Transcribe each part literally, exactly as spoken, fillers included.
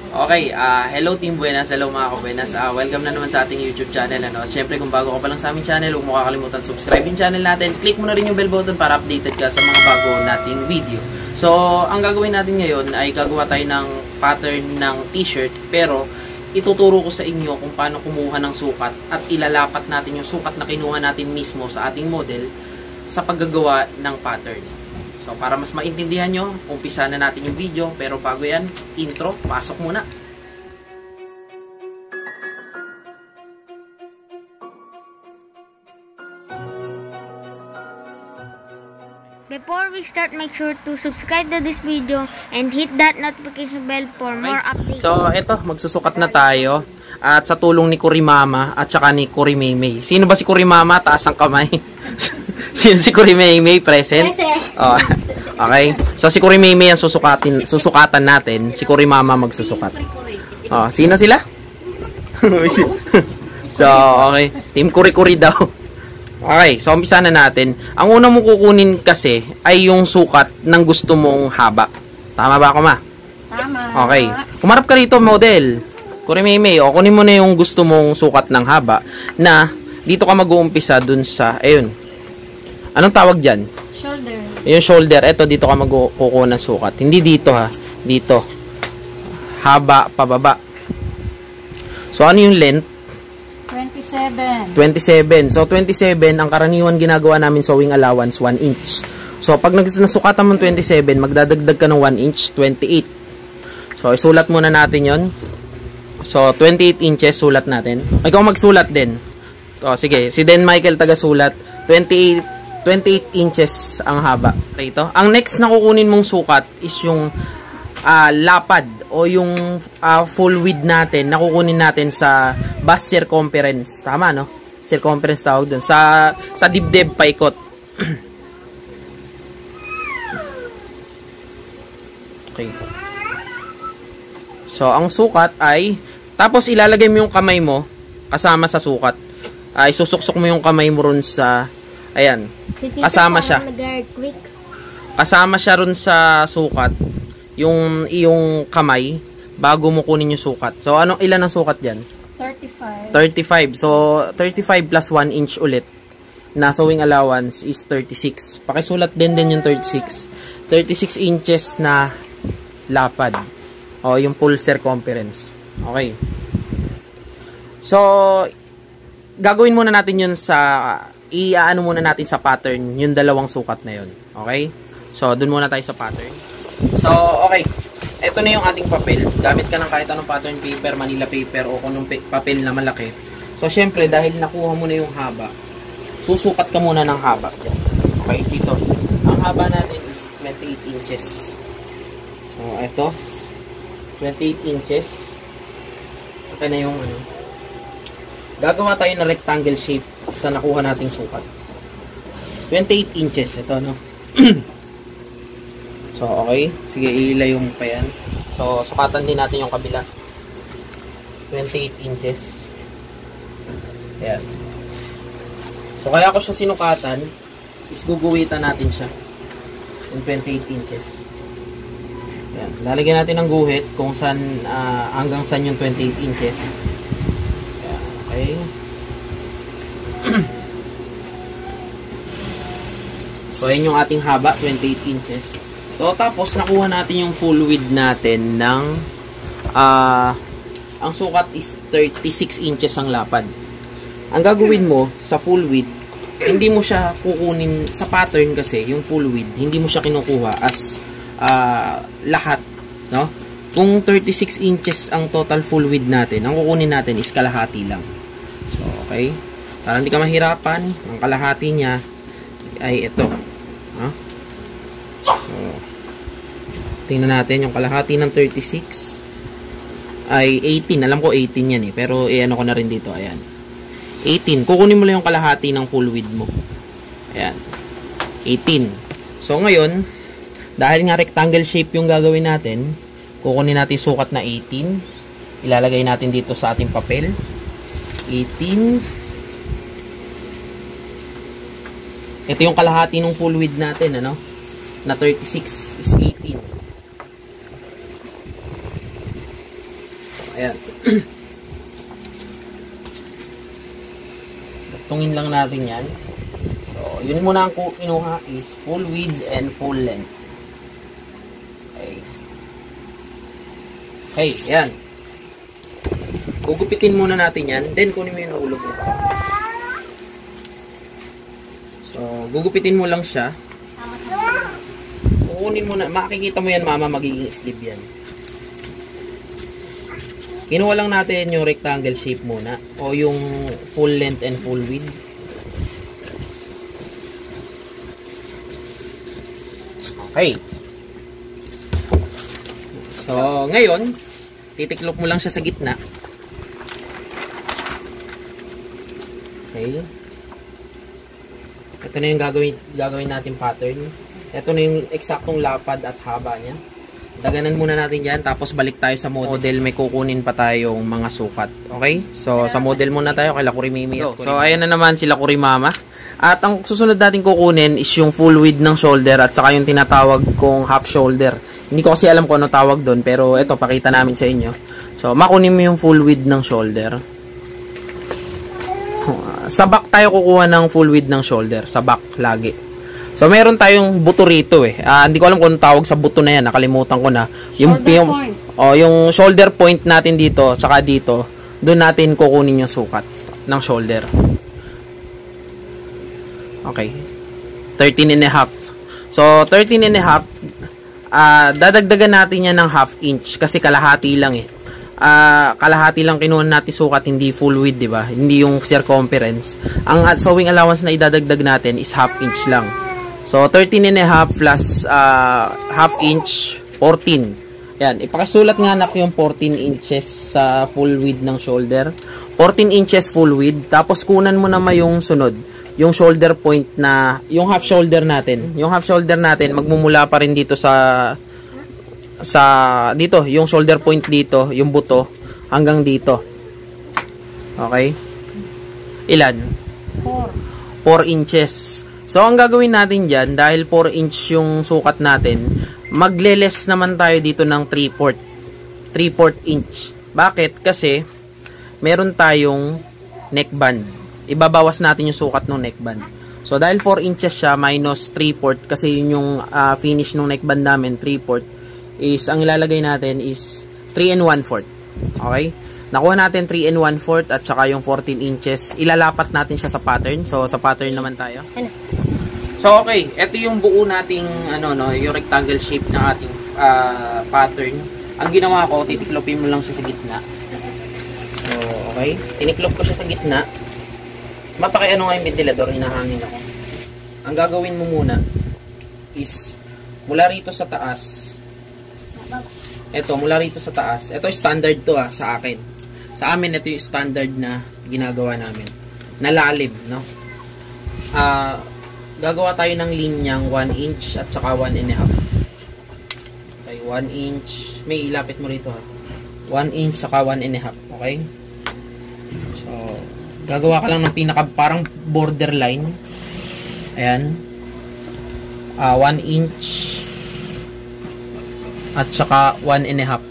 Okay, uh, hello Team Buenas, hello mga kabuenas. Uh, welcome na naman sa ating YouTube channel. Ano? At syempre kung bago ka pa lang sa aming channel, huwag mo kakalimutan subscribe yung channel natin. Click mo na rin yung bell button para updated ka sa mga bago nating video. So, ang gagawin natin ngayon ay gagawa tayo ng pattern ng t-shirt. Pero, ituturo ko sa inyo kung paano kumuha ng sukat at ilalapat natin yung sukat na kinuha natin mismo sa ating model sa paggagawa ng pattern. So, para mas maintindihan nyo, umpisa na natin yung video. Pero bago yan, intro, pasok muna. Before we start, make sure to subscribe to this video and hit that notification bell for more updates. So, eto, magsusukat na tayo. At sa tulong ni Kurimama at saka ni Kurimaymay. Sino ba si Kurimama? Taas ang kamay. Sino si Kurimaymay? Present? Present. Oh. Okay. So, si Kurimaymay ang susukatin, susukatan natin. Si Kurimama magsusukat. Oh, sino sila? So, okay. Team Kuri-Kuri daw. Okay. So, umpisa na natin. Ang una mong kukunin kasi ay yung sukat ng gusto mong haba. Tama ba ako, ma? Tama. Okay. Kumarap ka rito, model. Kurimaymay, o kunin mo na yung gusto mong sukat ng haba na dito ka mag-uumpisa dun sa, ayun. Anong tawag dyan? Shoulder. Yung shoulder, eto dito ka mag-kukuha ng sukat. Hindi dito ha, dito. Haba, pababa. So, ano yung length? twenty-seven. twenty-seven. So, twenty-seven, ang karaniwan ginagawa namin sewing allowance, one inch. So, pag nasukatan mo twenty-seven, magdadagdag ka ng one inch, twenty-eight. So, isulat muna natin yon. So, twenty-eight inches, sulat natin. Ikaw magsulat din. O, sige, si Den Michael taga-sulat. twenty-eight, twenty-eight inches ang haba. Rito. Ang next na kukunin mong sukat is yung uh, lapad o yung uh, full width natin na kukunin natin sa bust circumference. Tama, no? Circumference tawag dun. Sa, sa dibdib paikot. Okay. So, ang sukat ay, tapos ilalagay mo yung kamay mo kasama sa sukat. Ay, susuksok mo yung kamay mo ron sa, ayan, kasama siya. Kasama siya ron sa sukat, yung iyong kamay, bago mo kunin yung sukat. So, ano, ilan ang sukat dyan? thirty-five. thirty-five. So, thirty-five plus one inch ulit na sewing allowance is thirty-six. Pakisulat din din yung thirty-six. thirty-six inches na lapad. O, yung full circumference. Okay. So, gagawin muna natin yun sa, i-ano muna natin sa pattern, yung dalawang sukat na yun. Okay? So, dun muna tayo sa pattern. So, okay. Ito na yung ating papel. Gamit ka ng kahit anong pattern paper, Manila paper, o kung papel na malaki. So, syempre, dahil nakuha mo na yung haba, susukat ka muna ng haba. Okay, dito. Ang haba natin is twenty-eight inches. So, ito. twenty-eight inches. Ito na yung ano. Gagawa tayo ng rectangle shape sa nakuha nating sukat. twenty-eight inches. Ito, no? So, okay. Sige, ilayo mo pa yan. So, sukatan din natin yung kabila. twenty-eight inches. Ayan. So, kaya ko siya sinukatan, is guguwitan natin siya. Yung twenty-eight inches. Ayan. Lalagyan natin ng guhit kung saan, uh, hanggang saan yung twenty-eight inches. Ayan. Okay. So, ayan yung ating haba, twenty-eight inches. So, tapos, nakuha natin yung full width natin ng, uh, ang sukat is thirty-six inches ang lapad. Ang gagawin mo sa full width, hindi mo siya kukunin sa pattern kasi, yung full width, hindi mo siya kinukuha as uh, lahat, no? Kung thirty-six inches ang total full width natin, ang kukunin natin is kalahati lang. So, okay? Para hindi ka mahirapan, ang kalahati niya ay ito. No? So, tingnan natin yung kalahati ng thirty-six ay eighteen. Alam ko eighteen yan eh. Pero eh, ano ko na rin dito. Ayan. eighteen. Kukunin mo lang yung kalahati ng full width mo. Ayan. eighteen. So ngayon, dahil nga rectangle shape yung gagawin natin, kukunin natin sukat na eighteen. Ilalagay natin dito sa ating papel. eighteen. Ito yung kalahati ng full width natin, ano? Na thirty-six is eighteen. Ayan. Tungin lang natin yan. So, yun muna ang kinuha is full width and full length. Okay. Okay, yan. Gugupitin muna natin yan. Then, kunin mo yung nahulog mo. So, gugupitin mo lang siya. Kukunin mo na. Makikita mo yan, mama, magiging sleeve yan. Kinuha lang natin yung rectangle shape muna. O yung full length and full width. Okay. So, ngayon, titiklop mo lang siya sa gitna. Okay. Ito na yung gagawin, gagawin natin pattern. Ito na yung eksaktong lapad at haba niya. Daganan muna natin yan, tapos balik tayo sa model. May kukunin pa tayong mga sukat. Okay? So, sa model muna tayo, kay Kurimimi. So, so, ayan na naman sila Kurimama. At ang susunod natin kukunin is yung full width ng shoulder at saka yung tinatawag kong half shoulder. Hindi ko kasi alam kung ano tawag doon, pero ito, pakita namin sa inyo. So, makunin mo yung full width ng shoulder. Sa back tayo kukuha ng full width ng shoulder. Sa back, lagi. So, meron tayong buto rito eh. Uh, hindi ko alam kung tawag sa buto na yan. Nakalimutan ko na. Yung, shoulder yung, point. Oh, yung shoulder point natin dito, tsaka dito, doon natin kukunin yung sukat ng shoulder. Okay. thirteen and a half. So, thirteen and a half, uh, dadagdagan natin yan ng half inch kasi kalahati lang eh. Uh, kalahati lang kinuha natin sukat, hindi full width, di ba? Hindi yung circumference. Ang sewing allowance na idadagdag natin is half inch lang. So, thirteen and a half plus uh, half inch, fourteen. Yan, ipakasulat nga anak yung fourteen inches sa full width ng shoulder. fourteen inches full width. Tapos, kunan mo naman yung sunod. Yung shoulder point na, yung half shoulder natin. Yung half shoulder natin, magmumula pa rin dito sa, sa, dito, yung shoulder point dito, yung buto, hanggang dito. Okay? Ilan? four. four inches. So, ang gagawin natin dyan, dahil four inch yung sukat natin, magle-less naman tayo dito ng three fourths. three fourths inch. Bakit? Kasi, meron tayong neckband. Ibabawas natin yung sukat ng neckband. So, dahil four inches siya, minus three fourths, kasi yun yung uh, finish ng neckband namin, three fourths, is, ang ilalagay natin is three and one fourth. Okay? Nakuha natin three and one fourth at saka yung fourteen inches. Ilalapat natin siya sa pattern. So, sa pattern naman tayo. Ano? So, okay. Ito yung buo nating, ano, no, yung rectangle shape ng ating uh, pattern. Ang ginawa ko, titiklopin mo lang siya sa gitna. So, okay. Tiniklop ko siya sa gitna. Mapaki ano nga yung ventilador, hinahangin ako. Ang gagawin mo muna is, mula rito sa taas, ito, mula rito sa taas, ito standard to ah, sa akin. Sa amin, ito yung standard na ginagawa namin. Nalalim, no? Ah, uh, gagawa tayo ng linyang one inch at saka one and a half. Okay, one inch. May ilapit mo rito ha. one inch saka one and a half. Okay? So, gagawa ka lang ng pinaka parang borderline. Ayan. Uh, one inch at saka one and a half.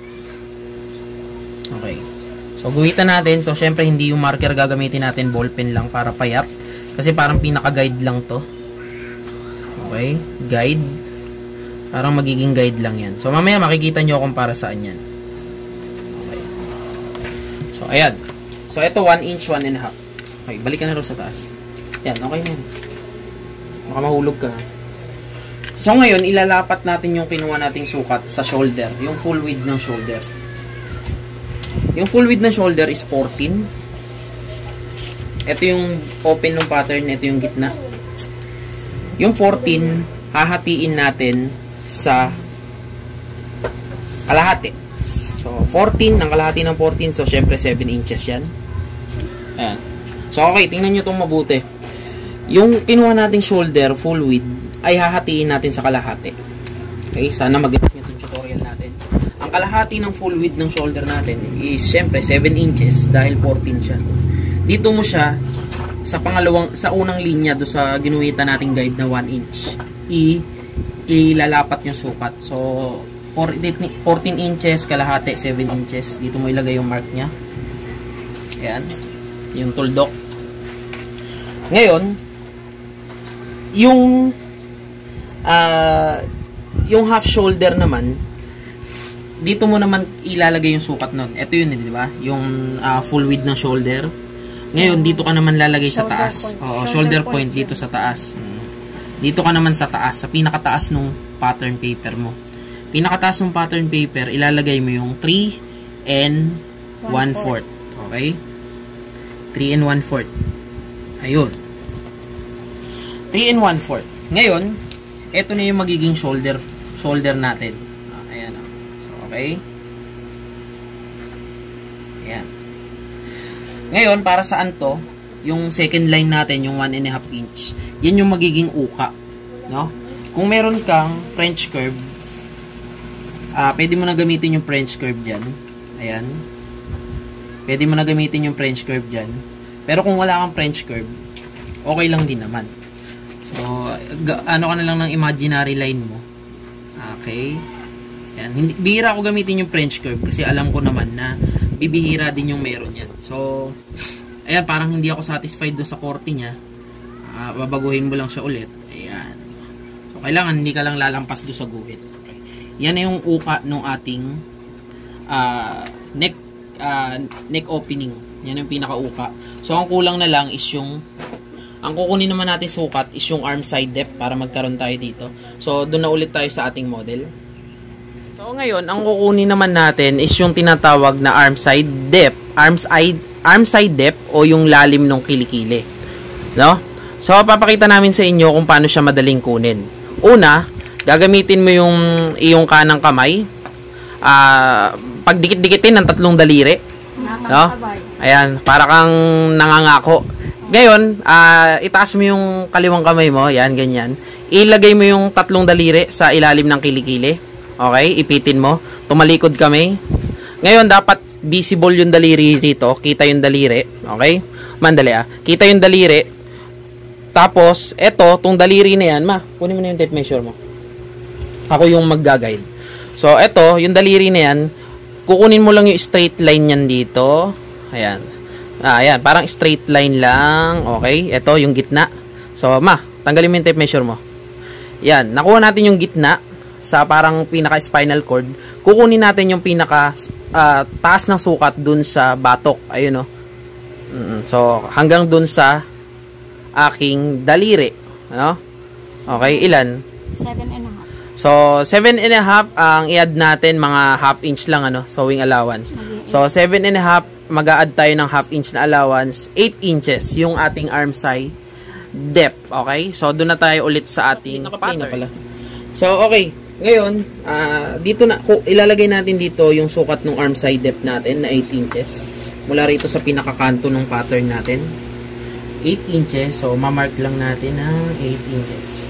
Okay. So, guhitan natin. So, syempre, hindi yung marker gagamitin natin. Ballpen lang para payat. Kasi parang pinaka-guide lang to. Okay. Guide. Parang magiging guide lang yan. So, mamaya makikita nyo kung para saan yan. Okay. So, ayan. So, ito one inch, one and a half. Okay. Balik ka na rin sa taas. Yan. Okay na yan. Baka mahulog ka. So, ngayon, ilalapat natin yung kinuha nating sukat sa shoulder. Yung full width ng shoulder. Yung full width ng shoulder is fourteen. Ito yung open ng pattern. Ito yung gitna. Yung fourteen, hahatiin natin sa kalahati. So, fourteen, ang kalahati ng fourteen. So, syempre, seven inches yan. Ayan. So, okay. Tingnan nyo itong mabuti. Yung kinuha nating shoulder, full width, ay hahatiin natin sa kalahati. Okay? Sana mag-gets nyo itong tutorial natin. Ang kalahati ng full width ng shoulder natin is syempre seven inches dahil fourteen siya. Dito mo siya sa pangalawang, sa unang linya do sa ginuhitan nating guide na one inch. I ilalapat yung sukat. So, fourteen inches, kalahati, seven inches. Dito mo ilagay yung mark niya. Ayan. Yung tuldok. Ngayon, yung uh, yung half shoulder naman, dito mo naman ilalagay yung sukat nun. Ito yun, di ba? Yung uh, full width ng shoulder. Ngayon, dito ka naman lalagay sa taas. Oo, shoulder point dito sa taas. Dito ka naman sa taas, sa pinakataas nung pattern paper mo. Pinakataas ng pattern paper, ilalagay mo yung three and one fourth. Okay? three and one fourth. Ayun. three and one fourth. Ngayon, ito na yung magiging shoulder shoulder natin. Ayan. So, okay? Ayan. Ngayon, para saan to? Yung second line natin, yung one and a half inch. Yan yung magiging uka. No? Kung meron kang French curve, uh, pwede mo na gamitin yung French curve dyan. Ayan. Pwede mo na gamitin yung French curve dyan. Pero kung wala kang French curve, okay lang din naman. So, ano ka na lang ng imaginary line mo. Okay. Yan. Hindi, bihira ako gamitin yung French curve kasi alam ko naman na bibihira din yung meron yan. So, ayan, parang hindi ako satisfied do sa korte niya. Uh, babaguhin mo lang siya ulit. Ayan. So, kailangan hindi ka lang lalampas do sa guhit. Okay. Yan na yung uka ng ating uh, neck, uh, neck opening. Yan yung pinaka-uka. So, ang kulang na lang is yung, ang kukunin naman natin sukat is yung arm side depth para magkaroon tayo dito. So, doon na ulit tayo sa ating model. So, ngayon, ang kukunin naman natin is yung tinatawag na arm side depth. Arm side, arm side depth o yung lalim ng kilikili. No? So, papakita namin sa inyo kung paano siya madaling kunin. Una, gagamitin mo yung iyong kanang kamay. Uh, pagdikit-dikitin ng tatlong daliri. No? Ayan, para kang nangangako. Ngayon, uh, itaas mo yung kaliwang kamay mo. Yan, ganyan. Ilagay mo yung tatlong daliri sa ilalim ng kilikili. Okay? Ipitin mo. Tumalikod kami. Ngayon, dapat visible yung daliri dito. Kita yung daliri. Okay? Mandali ah. Kita yung daliri. Tapos, eto, tong daliri na yan. Ma, kunin mo na yung tape measure mo. Ako yung mag-guide. So, eto, yung daliri na yan. Kukunin mo lang yung straight line yan dito. Ayan. Ah, ayan. Parang straight line lang. Okay? Ito, yung gitna. So, ma, tanggalin mo yung tape measure mo. Yan. Nakuha natin yung gitna sa parang pinaka-spinal cord. Kukunin natin yung pinaka uh, taas ng sukat dun sa batok. Ayun, no? Mm-hmm. So, hanggang dun sa aking daliri. Ano? Okay, ilan? Seven and a half. So, seven and a half ang i-add natin, mga half inch lang, ano, sewing allowance. So, seven and a half, mag-a-add tayo ng half inch na allowance, eight inches, yung ating arm side depth, okay? So, doon na tayo ulit sa ating pattern. So, okay. Ngayon, uh, dito na, ilalagay natin dito yung sukat ng arm side depth natin na eight inches. Mula rito sa pinakakanto ng pattern natin. eight inches. So, mamark lang natin ng eight inches.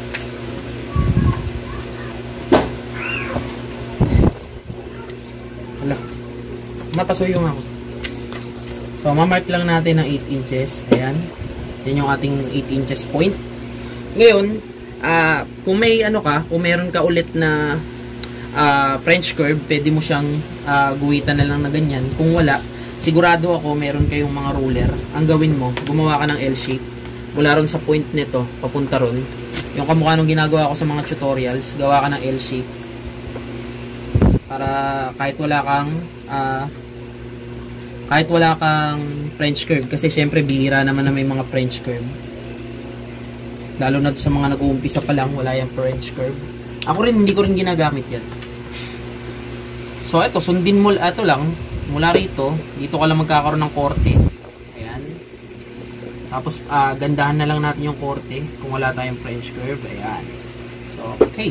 Hala. Napasuyong ako. So, mamark lang natin ng eight inches. Ayan. Yan yung ating eight inches point. Ngayon, uh, kung may ano ka, kung meron ka ulit na uh, French curve, pwede mo siyang uh, guhitan na lang na ganyan. Kung wala, sigurado ako meron kayong mga ruler. Ang gawin mo, gumawa ka ng L-shape. Mula ron sa point nito, papunta ron. Yung kamukha nung ginagawa ko sa mga tutorials, gawa ka ng L-shape. Para kahit wala kang uh, kahit wala kang French curve, kasi syempre bihira naman na may mga French curve, lalo na sa mga nag-uumpisa pa lang, wala yung French curve. Ako rin, hindi ko rin ginagamit yan. So eto, sundin mo, eto lang mula rito, dito ka lang magkakaroon ng korte. Ayan. Tapos uh, gandahan na lang natin yung korte kung wala tayong French curve. Ayan. So okay,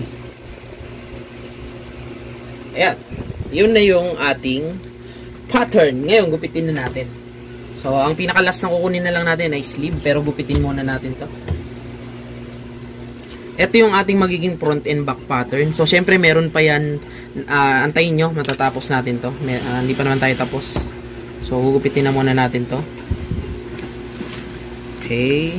ayan, yun na yung ating pattern. Ngayon, gupitin na natin. So, ang pinakalas na kukunin na lang natin ay sleeve, pero gupitin muna natin to. Ito yung ating magiging front and back pattern. So, syempre, meron pa yan. Uh, antayin nyo, matatapos natin to. Mer uh, hindi pa naman tayo tapos. So, gugupitin na muna natin to. Okay.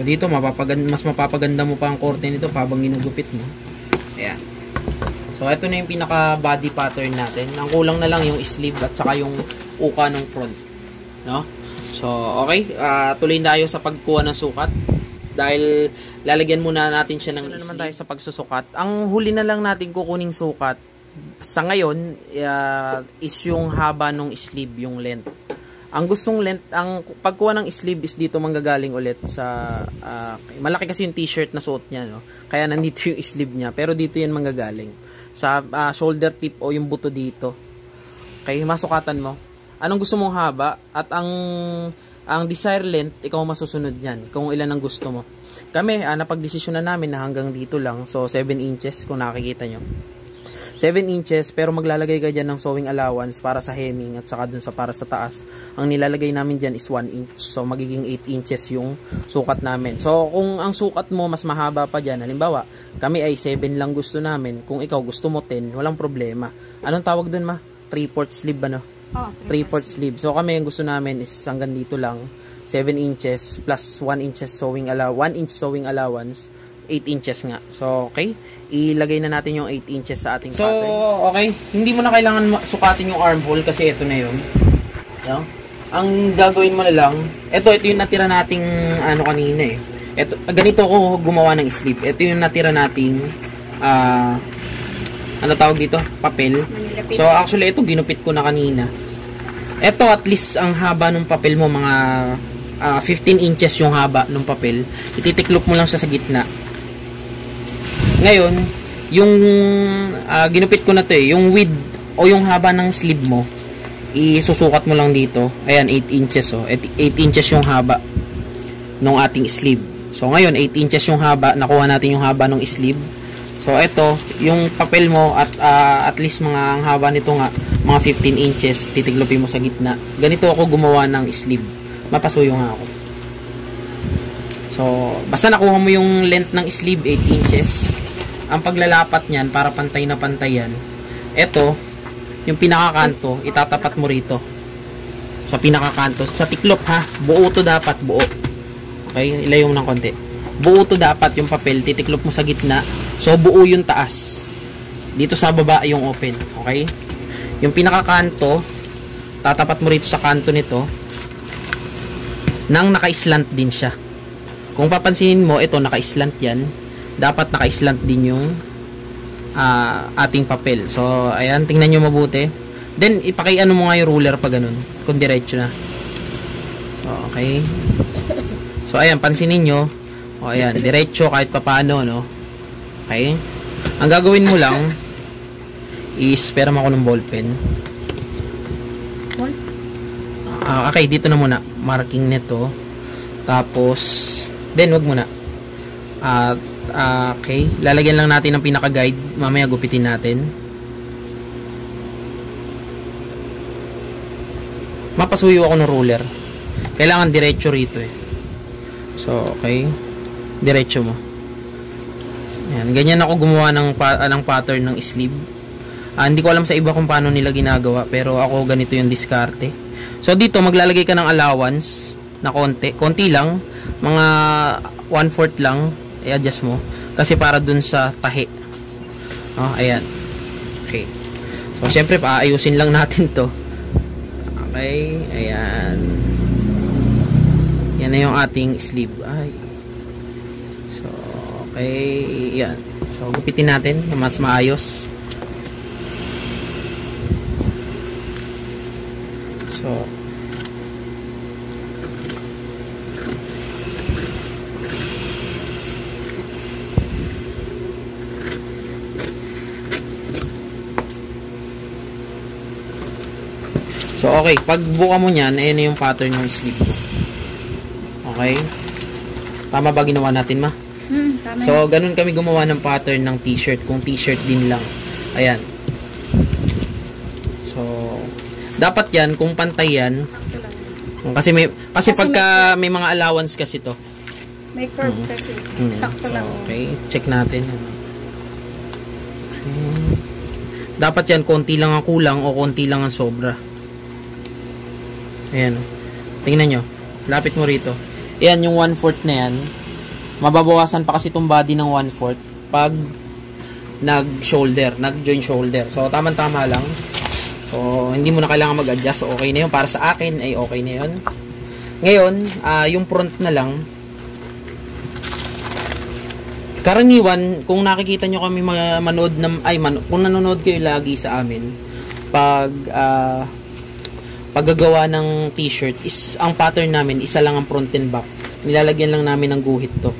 So, dito, mapapaganda, mas mapapaganda mo pa ang korte nito habang ginugupit mo. Ayan. So, ito na yung pinaka-body pattern natin. Ang kulang na lang yung sleeve at saka yung uka ng front. No? So, okay. Uh, tuloy tayo sa pagkuha ng sukat. Dahil lalagyan muna natin siya ng... Ano naman tayo sa pagsusukat. Ang huli na lang natin kukuning sukat sa ngayon uh, is yung haba ng sleeve, yung length. Ang gustong length, ang pagkuha ng sleeve is dito manggagaling ulit sa... Uh, malaki kasi yung t-shirt na suot niya, no? Kaya nandito yung sleeve niya. Pero dito yan manggagaling. Sa uh, shoulder tip o yung buto dito. Okay, masukatan mo. Anong gusto mong haba? At ang ang desired length, ikaw masusunod yan. Kung ilan ang gusto mo. Kami, uh, napag-desisyon na namin na hanggang dito lang. So, seven inches kung nakikita nyo. seven inches, pero maglalagay ka dyan ng sewing allowance para sa hemming at saka dun sa para sa taas. Ang nilalagay namin dyan is one inch. So, magiging eight inches yung sukat namin. So, kung ang sukat mo mas mahaba pa dyan, halimbawa, kami ay seven lang gusto namin. Kung ikaw gusto mo ten, walang problema. Anong tawag dun, ma? three-fourths sleeve, ano? Oh, three-fourths sleeve. So, kami ang gusto namin is hanggang dito lang. seven inches plus one inches sewing allow one inch sewing allowance. eight inches nga. So, okay. Ilagay na natin yung eight inches sa ating so, pattern. So, okay. Hindi mo na kailangan sukatin yung armhole kasi ito na yun. No? Ang gagawin mo na lang, ito, ito yung natira nating ano kanina eh. Ito, ganito ako gumawa ng sleeve. Ito yung natira nating uh, ano tawag dito? Papel. So, actually, ito ginupit ko na kanina. Ito, at least ang haba ng papel mo, mga uh, fifteen inches yung haba ng papel. Ititiklop mo lang siya sa gitna. Ngayon, yung uh, ginupit ko na to eh, yung width o yung haba ng sleeve mo, isusukat mo lang dito. Ayan, eight inches oh. eight inches yung haba ng ating sleeve. So, ngayon, eight inches yung haba. Nakuha natin yung haba ng sleeve. So, ito, yung papel mo at uh, at least mga ang haba nito nga, mga fifteen inches, titiglopin mo sa gitna. Ganito ako gumawa ng sleeve. Mapasuyo nga ako. So, basta nakuha mo yung length ng sleeve, eight inches. Ang paglalapat niyan, para pantay na pantay yan, ito, yung pinakakanto, itatapat mo rito. Sa pinakakanto. Sa tiklop ha, buo to dapat, buo. Okay, ilayo mo ng konti. Buo to dapat yung papel, titiklop mo sa gitna. So, buo yung taas. Dito sa baba yung open. Okay? Yung pinakakanto, tatapat mo rito sa kanto nito, nang naka-slant din siya. Kung papansinin mo, ito naka-slant yan. Dapat naka-slant din yung uh, ating papel. So, ayan, tingnan nyo mabuti. Then, ipaki-ano mo nga yung ruler pa ganun. Kung diretso na. So, okay. So, ayan, pansinin nyo. O, ayan, diretso kahit papaano, no? Okay. Ang gagawin mo lang is, pera mo ako ng ballpen. Uh, okay, dito na muna. Marking nito. Tapos, then, wag muna. At, uh, okay. Lalagyan lang natin ng pinaka-guide. Mamaya gupitin natin. Mapasuyo ako ng ruler. Kailangan diretso rito eh. So, okay. Diretso mo. Ayan. Ganyan ako gumawa ng, pa ng pattern ng sleeve. Uh, hindi ko alam sa iba kung paano nila ginagawa. Pero ako ganito yung diskarte. So, dito maglalagay ka ng allowance na konti. Konti lang. Mga one-fourth lang. I-adjust mo. Kasi para dun sa tahi. Oh, ayan. Okay. So, syempre, paayusin lang natin to. Okay. Ayan. Yan na yung ating sleeve. Ay. So, okay. Yan. So, gupitin natin na mas maayos. So, So, okay. Pag buka mo niyan, ayan na yung pattern ng sleeve ko. Okay? Tama ba ginawa natin, ma? Hmm, tama. So, ganun kami gumawa ng pattern ng t-shirt. Kung t-shirt din lang. Ayan. So, dapat yan, kung pantay yan. Kasi may, kasi, kasi pagka may, may mga allowance kasi to. May curve hmm. kasi. Hmm. Sakto so, lang. Okay. Check natin. Okay. Dapat yan, konti lang ang kulang o konti lang ang sobra. Ayan. Tingnan nyo. Lapit mo rito. Ayan, yung one-fourth na yan. mababawasan pa kasi itong body ng one fourth pag nag-shoulder, nag-join shoulder. So, tama-tama lang. So, hindi mo na kailangan mag-adjust. So, okay na yun. Para sa akin, ay okay na yun. Ngayon, uh, yung front na lang. Karaniwan, kung nakikita nyo kami manood ng, ay, man, kung nanonood kayo lagi sa amin, pag, uh, paggagawa ng t-shirt, is, ang pattern namin, isa lang ang front and back. Nilalagyan lang namin ng guhit to.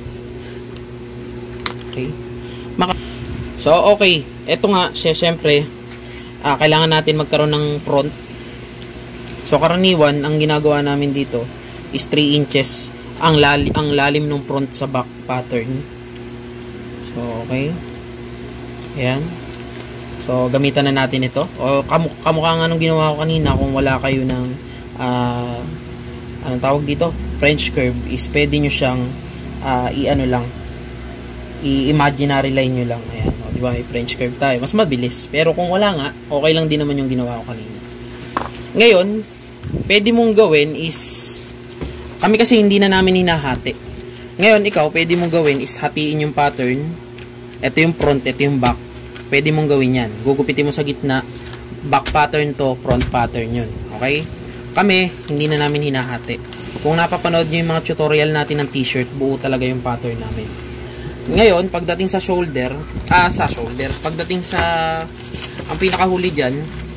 Okay. Maka so, okay. Ito nga, syempre, uh, kailangan natin magkaroon ng front. So, karaniwan, ang ginagawa namin dito is three inches ang, lali ang lalim ng front sa back pattern. So, okay. Ayan. So, gamitan na natin ito. O, kamu kamukha nga nung ginawa ko kanina kung wala kayo ng uh, anong tawag dito? French curve is pwede nyo siyang uh, i-ano lang i-imaginary line nyo lang. Ayan. O, diba? May French curve tayo. Mas mabilis. Pero kung wala nga, okay lang din naman yung ginawa ko kanina. Ngayon, pwede mong gawin is kami kasi hindi na namin hinahati. Ngayon, ikaw, pwede mong gawin is hatiin yung pattern. Ito yung front, ito yung back. Pwede mong gawin yan. Gugupitin mo sa gitna. Back pattern to, front pattern yun. Okay? Kami, hindi na namin hinahati. Kung napapanood nyo yung mga tutorial natin ng t-shirt, buo talaga yung pattern namin. Ngayon, pagdating sa shoulder, ah, sa shoulder, pagdating sa, ang pinakahuli dyan,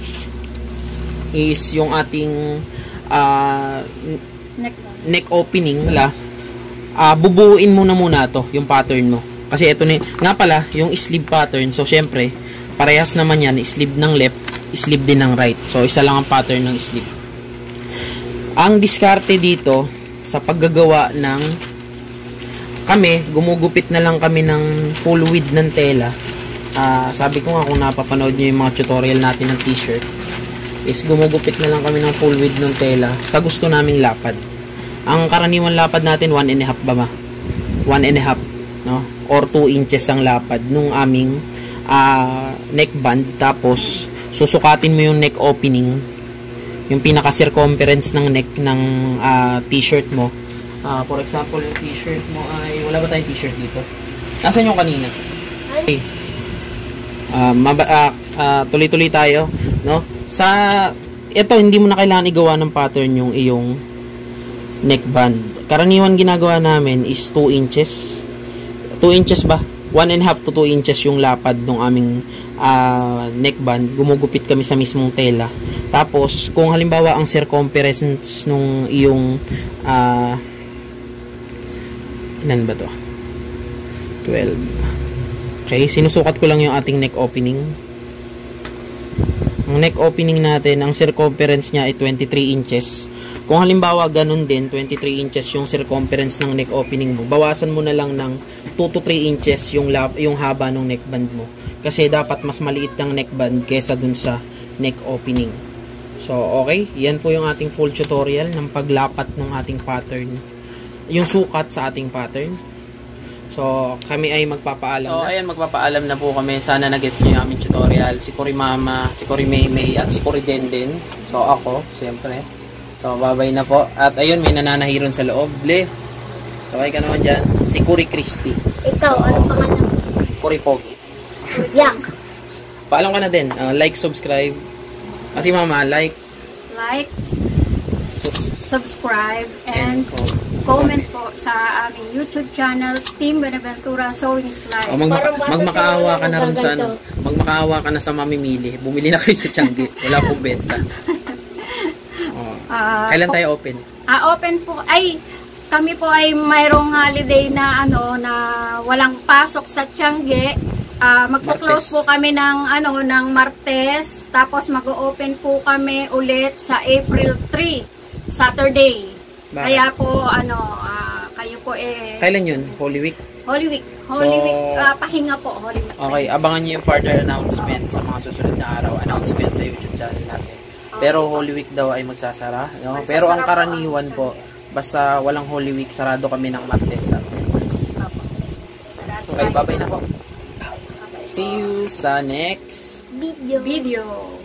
is yung ating, ah, Neck, neck opening, la, ah, bubuuin mo na muna to, yung pattern mo. Kasi ito na, nga pala, yung sleeve pattern, so syempre, parehas naman yan, sleeve ng left, sleeve din ng right. So, isa lang ang pattern ng sleeve. Ang diskarte dito, sa paggagawa ng kami, gumugupit na lang kami ng full width ng tela. Uh, sabi ko nga kung napapanood nyo yung mga tutorial natin ng t-shirt, is gumugupit na lang kami ng full width ng tela sa gusto naming lapad. Ang karaniwan lapad natin, one and a half ba ma? one and a half, no? Or two inches ang lapad nung aming uh, neckband. Tapos, susukatin mo yung neck opening, yung pinaka circumference ng neck ng uh, t-shirt mo. Uh, for example, yung t-shirt mo ay, wala ba tayong t-shirt dito? Nasaan yung kanina? Okay. Uh, uh, uh, tuloy-tuloy tayo, no? Sa, ito, hindi mo na kailangan igawa ng pattern yung iyong neckband. Karaniwan ginagawa namin is two inches. two inches ba? one and a half to two inches yung lapad ng aming uh, neckband. Gumugupit kami sa mismong tela. Tapos, kung halimbawa ang circumference nung iyong uh, ilan ba to? twelve. Okay, sinusukat ko lang yung ating neck opening. Ang neck opening natin, ang circumference niya ay twenty-three inches. Kung halimbawa ganun din, twenty-three inches yung circumference ng neck opening mo, bawasan mo na lang ng two to three inches yung, lap, yung haba ng neckband mo. Kasi dapat mas maliit ng neckband kesa dun sa neck opening. So, okay. Yan po yung ating full tutorial ng paglapat ng ating pattern. Yung sukat sa ating pattern. So, kami ay magpapaalam so, na. So, ayan, magpapaalam na po kami. Sana nag-gets nyo yung aming tutorial. Si Cory Mama, si Cory Maymay, at si Cory Denden. So, ako, siyempre. So, babay na po. At ayun, may nananahiron sa loob. Le, sabay ka naman dyan. Si Cory Christy. Ikaw, so, ano pangalan? Cory Pogi. Yak. Paalam ka na din. Uh, like, subscribe. Kasi Mama, like. Like. Subs subscribe. And, and comment po sa aming YouTube channel, Team Benaventura Sewing Slide. Oh, magmaka magmakaawa ka na rin sa ano. Magmakaawa ka na sa mamimili. Bumili na kayo sa Tiangge. Wala pong benta. Oh. Uh, Kailan tayo open? Ah, uh, open po. Ay, kami po ay mayroong holiday na ano na walang pasok sa Tiangge. Uh, magpo-close po kami ng ano ng Martes. Tapos mag-open po kami ulit sa April third, Saturday. Bakit? Kaya po, ano, uh, kayo po eh... Kailan yun? Holy Week? Holy Week. Holy so, Week, uh, pahinga po. Holy Week. Okay, abangan nyo yung further announcement sa mga susunod na araw. Announcement sa YouTube channel natin. Okay. Pero Holy Week daw ay magsasara. No? Magsasara Pero ang karaniwan po, basta walang Holy Week, sarado kami ng Martes sa Merkulis. Okay, bye-bye na po. See you sa next video. video.